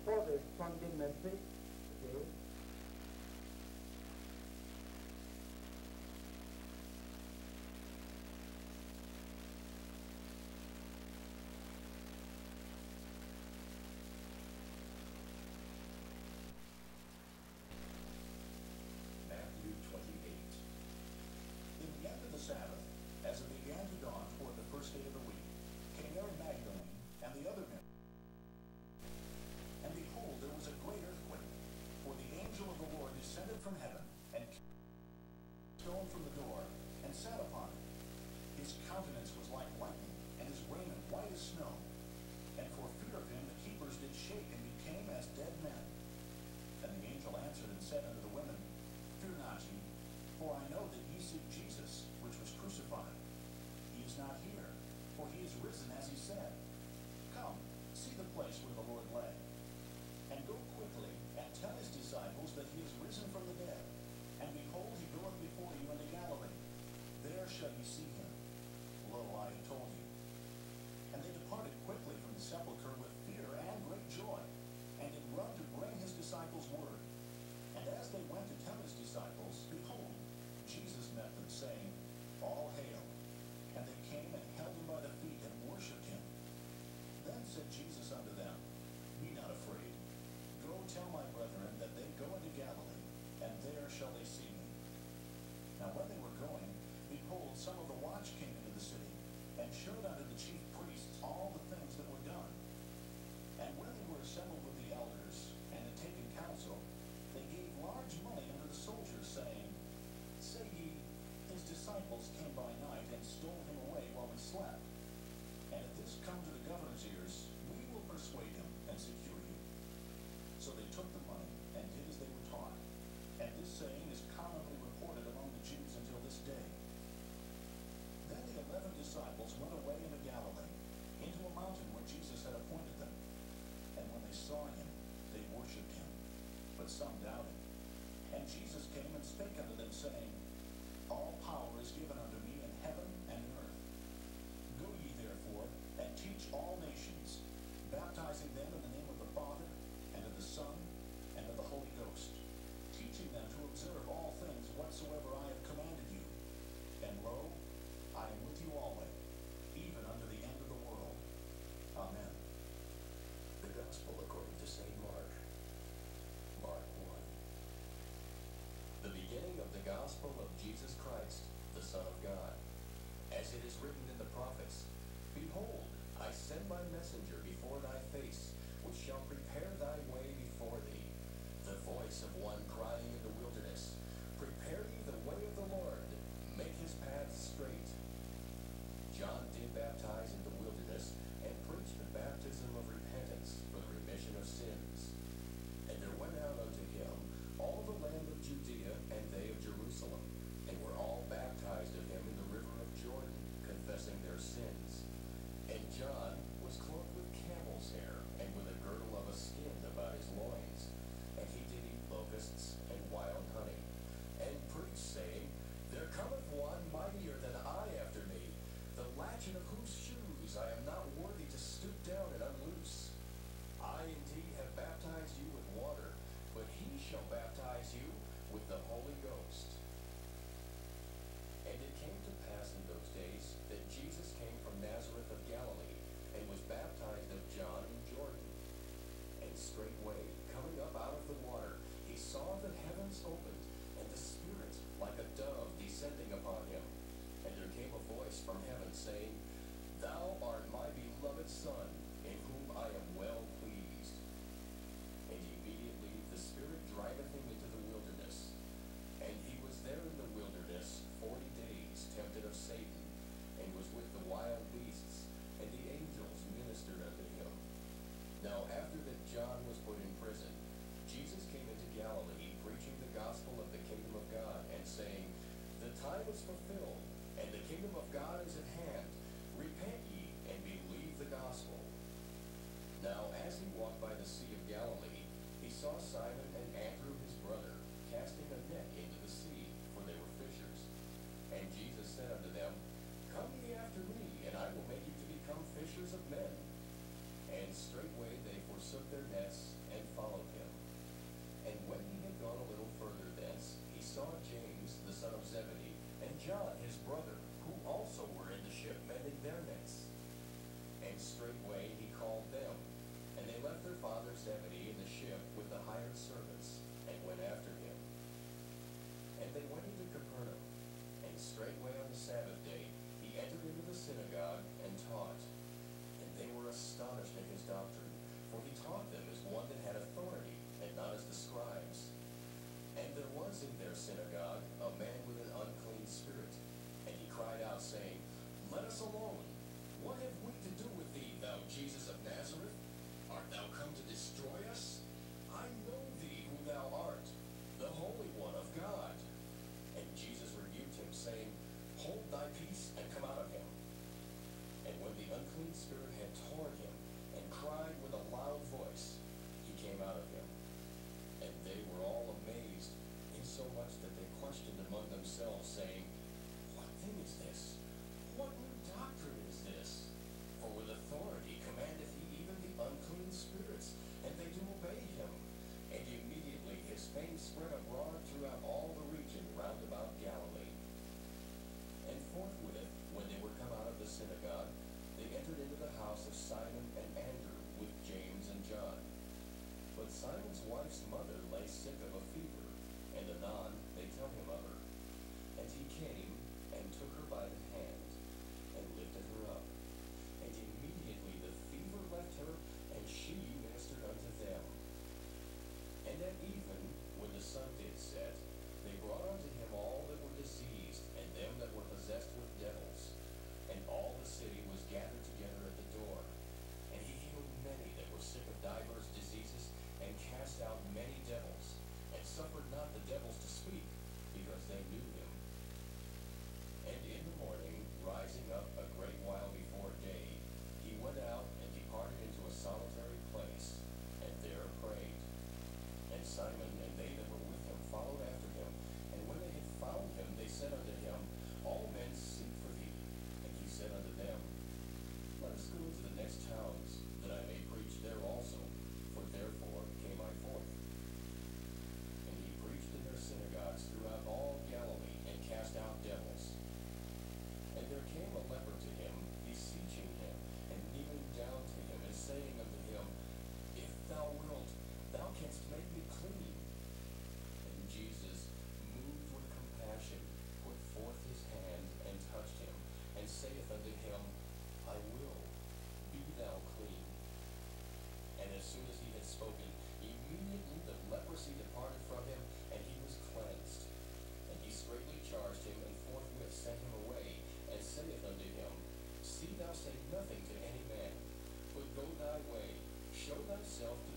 for the Sunday message today. Matthew 28. In the end of the Sabbath, as it began to dawn toward the first day of the week, came Mary Magdalene and the other Mary. And behold, there was a great earthquake, for the angel of the Lord descended from heaven, and came stone from the door, and sat upon it. His countenance was like lightning, and his raiment white as snow. And for fear of him the keepers did shake, and became as dead men. And the angel answered and said unto the women, Fear not ye, for I know that ye seek Jesus, which was crucified. He is not here, for he is risen as he said. Come, see the place where the Lord lay. And go quickly, and tell his disciples that he is risen from the dead. And behold, he goeth before you into Galilee. There shall ye see him. Lo, I have told you. And they departed quickly from the sepulchre with fear and great joy, and did run to bring his disciples word. And as they went to tell his disciples, behold, Jesus met them, saying, All hail. And they came and held him by the feet and worshipped him. Then said Jesus unto them, Be not afraid. Go tell my brethren that they go into Galilee, and there shall they see me. Now when they were going, behold, some of the watch came into the city, and showed unto the chief priests all the things that were done. And when they were assembled with the elders, and had taken counsel, they gave large money unto the soldiers, saying, Say ye, his disciples came by night, and stole him away while we slept. And if this come to the governor's ears, we will persuade him, and secure you. So they took the money, and did as they were taught. And this saying is commonly reported among the Jews until this day. Then the 11 disciples went away into Galilee, into a mountain where Jesus had appointed them. And when they saw him, they worshipped him, but some doubted. And Jesus came and spake unto them, saying, All power is given unto me in heaven and in earth. Go ye therefore, and teach all nations, baptizing them in the name of the Father, and of the Son, and of the Holy Ghost, teaching them to observe all things whatsoever I have commanded you. And lo, I am with you always, even unto the end of the world. Amen. The Gospel according to St. Mark. Mark 1. The beginning of the Gospel of Jesus Christ, the Son of God. As it is written in the prophets, Behold, I send my messenger before thy face, which shall prepare thy way before thee. The voice of one crying in the wilderness, Prepare ye the way of the Lord, make his paths straight. John did baptize in the wilderness, and preached the baptism of repentance for the remission of sins. And there went out unto him all the land of Judea and they of Jerusalem, and were all baptized of him in the river of Jordan, confessing their sins. And John was clothed with camel's hair, and with a girdle of a skin about his loins. And he did eat locusts and wild honey, and preached, saying, There cometh one mightier than I after me, the latchet of whose shoes I am not worthy to stoop down and unloose. I indeed have baptized you with water, but he shall baptize you with the Holy Ghost. And it came to pass in those days that Jesus came from Nazareth of Galilee, and was baptized of John in Jordan. And straightway, coming up out of the water, he saw the heavens opened, and the Spirit like a dove descending upon him. And there came a voice from heaven, saying, Thou art my beloved Son, in whom I am well pleased. And immediately the Spirit driveth him into the wilderness. And he was there in the wilderness 40 days, tempted of Satan, and was with the wild beasts, and the angels ministered unto him. Now after that John was put in prison, Jesus came into Galilee, preaching the gospel of the kingdom of God, and saying, The time is fulfilled, and the kingdom of God is at hand. Repent ye, and believe the gospel. Now as he walked by the sea of Galilee, he saw Simon and Andrew his brother casting a net into the sea, for they were fishers. And Jesus said unto them, Come ye after me, and I will make you to become fishers of men. And straightway they forsook forsook their nets and followed him. And when he had gone a little further thence, he saw James the son of Zebedee, and John his brother, who also were in the ship mending their nets. And straightway he called them, and they left their father Zebedee in the ship with the hired servants, and went after him. And they went into Capernaum, and straightway on the Sabbath day he entered into the synagogue and taught. And they were astonished at his doctrine, for he taught them as one that had authority, and not as the scribes. And there was in their synagogue a man with an unclean spirit, and he cried out, saying, Let us alone. What have we to do with thee, thou Jesus of Nazareth? Art thou come to destroy us? I know thee who thou art, the Holy One of God. And Jesus rebuked him, saying, Hold thy peace, and come out of him. And when the unclean spirit had torn him, and cried with a loud voice, he came out of him. And they were all amazed, insomuch that they questioned among themselves, saying, What thing is this? What new doctrine is this? For with authority commandeth he even the unclean spirits, and they do obey him. And immediately his fame spread abroad throughout all the region round about Galilee. And forthwith, when they were come out of the synagogue, they entered into the house of Simon and Andrew with James and John. But Simon's wife's mother lay sick of a fever, and anon they tell him of her. And he came, and took her by the hand, and lifted her up. And immediately the fever left her, and she ministered unto them. And at even, when the sun did set, they brought unto him all that were diseased, and them that were possessed with devils. And all the city was gathered together at the door. And he healed many that were sick of divers diseases, and cast out many devils, and suffered not the devils to speak, because they knew him. And in the morning, rising up a great while before day, he went out and departed into a solitary place, and there prayed. And Simon and they that were with him followed after him. And when they had found him, they said unto him, All men seek for thee. And he said unto them, Let us go into the next towns, that I may preach there also, for therefore came I forth. And he preached in their synagogues throughout all Galilee, and cast out devils. And there came a leper to him, beseeching him, and kneeling down to him, and saying unto him, If thou wilt, thou canst make me clean. And Jesus, moved with compassion, put forth his hand, and touched him, and saith unto him, I will, be thou clean. And as soon as he had spoken, immediately the leprosy departed from him, and he was cleansed. And he straitly charged him, and forthwith sent him away, and saith unto him, See thou say nothing to any man, but go thy way, show thyself to